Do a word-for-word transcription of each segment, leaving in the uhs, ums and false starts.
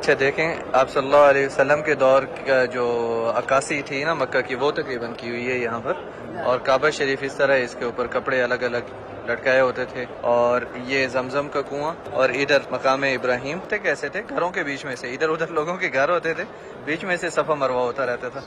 اچھا دیکھیں، آپ صلی اللہ علیہ وسلم کے دور کا جو عکاسی تھی نا مکہ کی، وہ تقریباً کی ہوئی ہے یہاں پر. اور کعبہ شریف اس طرح، اس کے اوپر کپڑے الگ الگ لٹکائے ہوتے تھے. اور یہ زمزم کا کنواں، اور ادھر مقام ابراہیم تھے. کیسے تھے؟ گھروں کے بیچ میں سے، ادھر ادھر لوگوں کے گھر ہوتے تھے، بیچ میں سے صفا مروہ ہوتا رہتا تھا.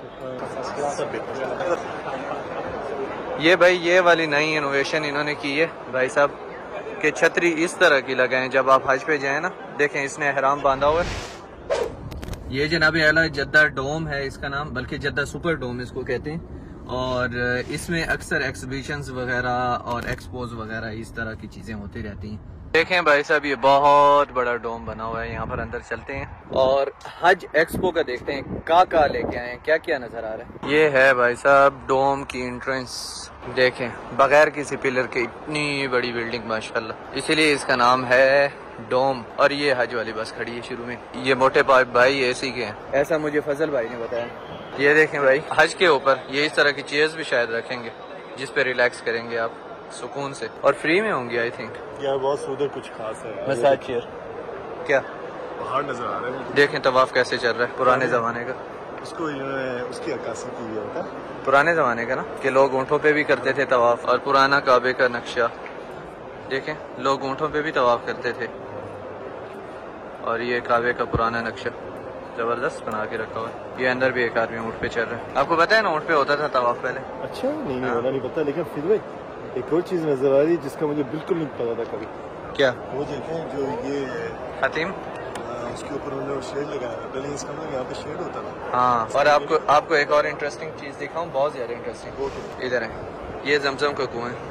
یہ بھائی یہ والی نئی انوویشن انہوں نے کی ہے بھائی صاحب، کہ چھتری اس طرح کی لگائیں جب آپ حج پہ جائیں نا. دیکھیں اس نے احرام باندھا ہوا ہے. یہ جناب اعلیٰ جدہ ڈوم ہے اس کا نام، بلکہ جدہ سپر ڈوم اس کو کہتے ہیں. اور اس میں اکثر ایکسیبیشنز وغیرہ اور ایکسپوز وغیرہ اس طرح کی چیزیں ہوتی رہتی ہیں. دیکھیں بھائی صاحب یہ بہت بڑا ڈوم بنا ہوا ہے، یہاں پر اندر چلتے ہیں اور حج ایکسپو کا دیکھتے ہیں کا کا لے کے آئے ہیں، کیا کیا نظر آ رہا ہے. یہ ہے بھائی صاحب ڈوم کی انٹرنس. دیکھیں بغیر کسی پلر کے اتنی بڑی بلڈنگ ماشاءاللہ، اسی لیے اس کا نام ہے ڈوم. اور یہ حج والی بس کھڑی ہے شروع میں. یہ موٹے پائپ بھائی اے سی کے ہیں، ایسا مجھے فضل بھائی نے بتایا. یہ دیکھیں بھائی حج کے اوپر یہ اس طرح کی چیئرز بھی شاید رکھیں گے جس پہ ریلیکس کریں گے آپ سکون سے، اور فری میں ہوں گی آئی تھنک. یار بہت ادھر کچھ خاص ہے، مساج چیئر کیا پہاڑ نظر آ رہے ہیں. دیکھیں طواف کیسے چل رہا ہے پرانے زمانے کا. اس کو اس کی عکاسی کی ہوئی ہوتا ہے پرانے زمانے کا نا، کہ لوگ اونٹوں پہ بھی کرتے تھے طواف. اور پرانا کعبے کا نقشہ دیکھیں، لوگ اونٹوں پہ بھی طواف کرتے تھے. اور یہ کعبے کا پرانا نقشہ زبردست بنا کے رکھا ہوا ہے. یہ اندر بھی ایک آدمی اونٹ پہ چل رہا ہے. آپ کو پتا ہے نا اونٹ پہ ہوتا تھا طواف پہلے؟ اچھا نہیں نہیں ہونا نہیں پتا، لیکن پھر بھی ایک اور چیز نظر آ رہی ہے جس کا مجھے بالکل نہیں پتا تھا کبھی. کیا؟ وہ دیکھیں جو یہ حتیم، اس کے اوپر انہوں نے شیڈ لگایا ہے. پہلے اس کا مطلب یہاں پہ شیڈ ہوتا تھا. ہاں. اور آپ کو آپ کو ایک اور انٹرسٹنگ چیز دکھاؤں، بہت زیادہ انٹرسٹنگ. ادھر ہے، یہ زمزم کا کنواں ہے.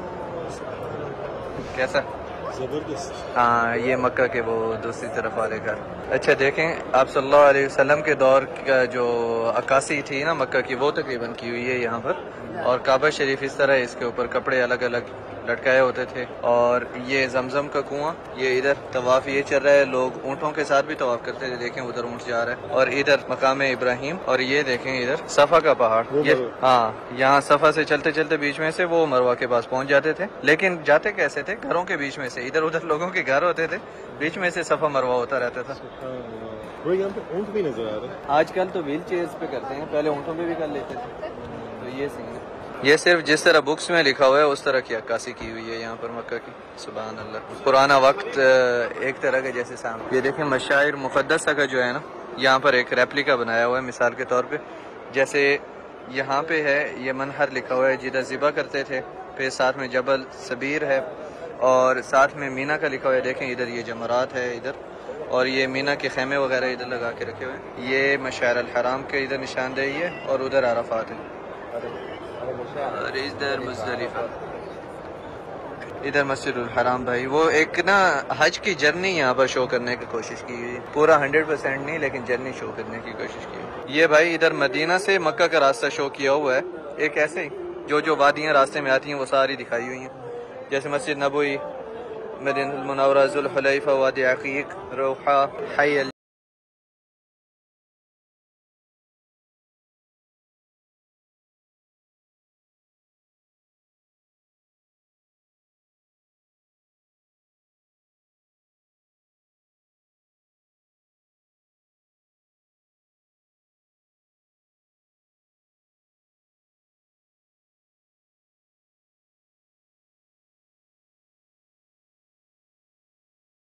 کیسا؟ زبردست. ہاں یہ مکہ کے وہ دوسری طرف والے گھر. اچھا دیکھیں، آپ صلی اللہ علیہ وسلم کے دور کا جو عکاسی تھی نا مکہ کی، وہ تقریباً کی ہوئی ہے یہاں پر. اور کعبہ شریف اس طرح، اس کے اوپر کپڑے الگ الگ لٹکائے ہوتے تھے. اور یہ زمزم کا کنواں، یہ ادھر طواف یہ چل رہا ہے. لوگ اونٹوں کے ساتھ بھی طواف کرتے تھے. دیکھیں ادھر اونٹ جا رہا ہے. اور ادھر مقام ابراہیم. اور یہ دیکھیں ادھر صفا کا پہاڑ. یہ ہاں یہاں صفا سے چلتے چلتے بیچ میں سے وہ مروہ کے پاس پہنچ جاتے تھے. لیکن جاتے کیسے تھے؟ گھروں کے بیچ میں سے، ادھر ادھر لوگوں کے گھر ہوتے تھے، بیچ میں سے صفا مروہ ہوتا رہتا تھا. وہ یہاں پہ اونٹ بھی نظر آ رہا ہے. آج کل تو ویل چیئرز پہ کرتے ہیں، پہلے اونٹوں پہ بھی کر لیتے تھے. تو یہ سین ہے. یہ صرف جس طرح بکس میں لکھا ہوا ہے اس طرح کی عکاسی کی ہوئی ہے یہاں پر مکہ کی. سبحان اللہ. پرانا وقت ایک طرح کا جیسے سامنے. یہ دیکھیں مشاعر مقدسہ کا جو ہے نا، یہاں پر ایک ریپلیکا بنایا ہوا ہے مثال کے طور پہ. جیسے یہاں پہ ہے یہ منہر لکھا ہوا ہے جدھر ذبح کرتے تھے. پھر ساتھ میں جبل صبیر ہے، اور ساتھ میں مینا کا لکھا ہوا ہے. دیکھیں ادھر یہ جمرات ہے ادھر، اور یہ مینا کے خیمے وغیرہ ادھر لگا کے رکھے ہوئے ہیں. یہ مشعر الحرام کے ادھر نشاندہی ہے، اور ادھر عرفات ہے. اور ادھر مزدلفہ، ادھر مسجد الحرام. بھائی وہ ایک نا حج کی جرنی یہاں پر شو کرنے کی کوشش کی ہوئی ہے. پورا ہنڈریڈ پرسینٹ نہیں، لیکن جرنی شو کرنے کی کوشش کی ہوئی. یہ بھائی ادھر مدینہ سے مکہ کا راستہ شو کیا ہوا ہے. ایک ایسے ہی جو جو وادیاں راستے میں آتی ہیں وہ ساری دکھائی ہوئی ہیں. جیسے مسجد نبوی، مدینہ المنورہ، ذوالحلیفہ، وادی عقیق، روحہ، حی